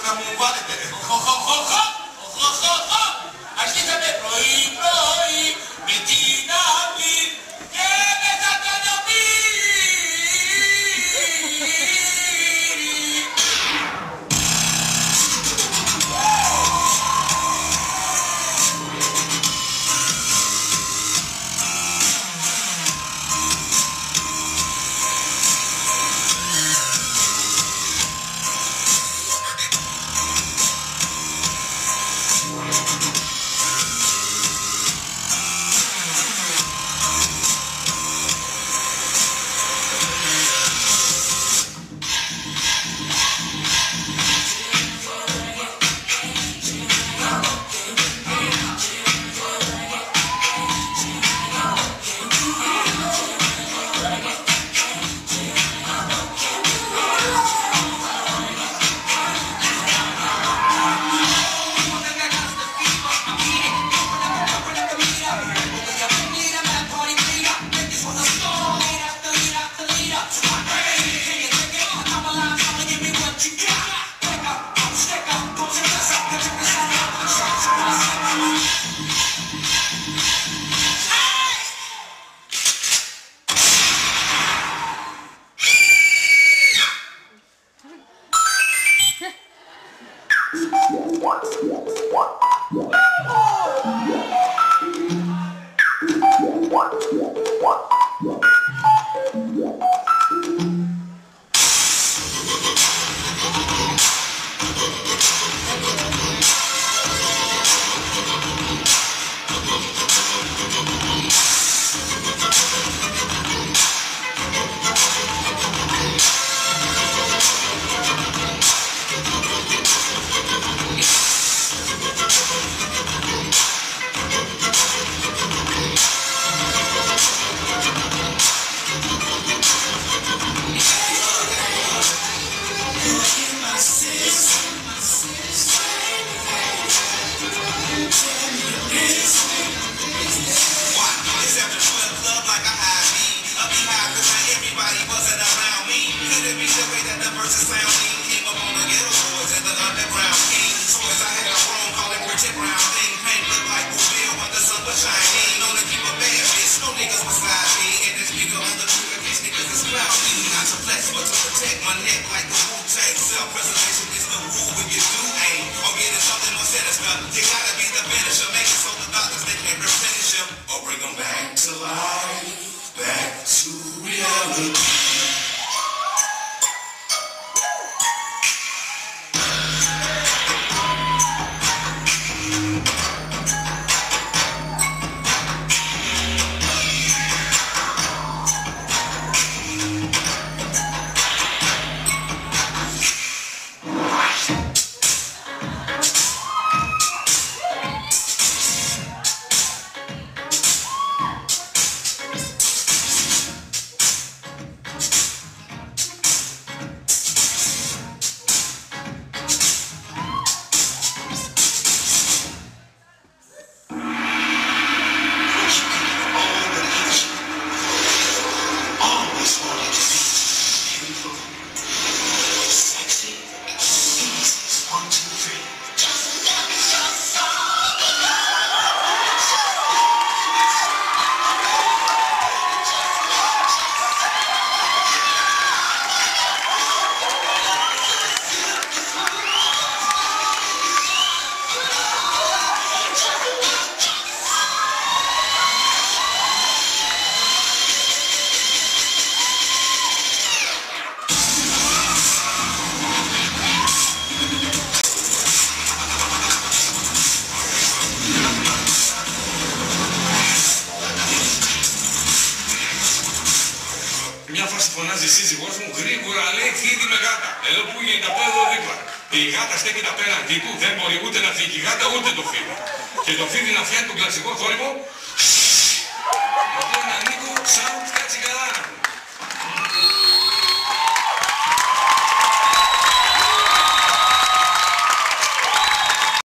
να μου βάλετε. Αρχίσαμε πρωί-πρωί με την αυλή και μετά το νιοπύρι. Φωνάζει η σύζυγός μου γρήγορα, λέει φύγει με γάτα. Εδώ που γίνεται από εδώ δίπλα. Η γάτα στέκεται απέναντί του, δεν μπορεί ούτε να φύγει η γάτα ούτε το φίδι. Και το φίδι να φτιάχνει τον κλασικό θόρυβο